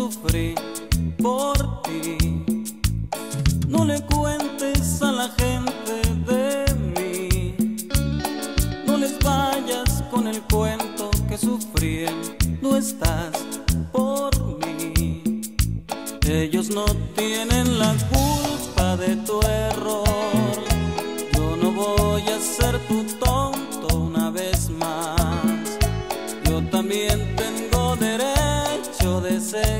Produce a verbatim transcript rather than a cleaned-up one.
sufrí por ti. No le cuentes a la gente de mí, no les vayas con el cuento que sufriendo estás por mí. Ellos no tienen la culpa de tu error. Yo no voy a ser tu tonto una vez más. Yo también tengo derecho de ser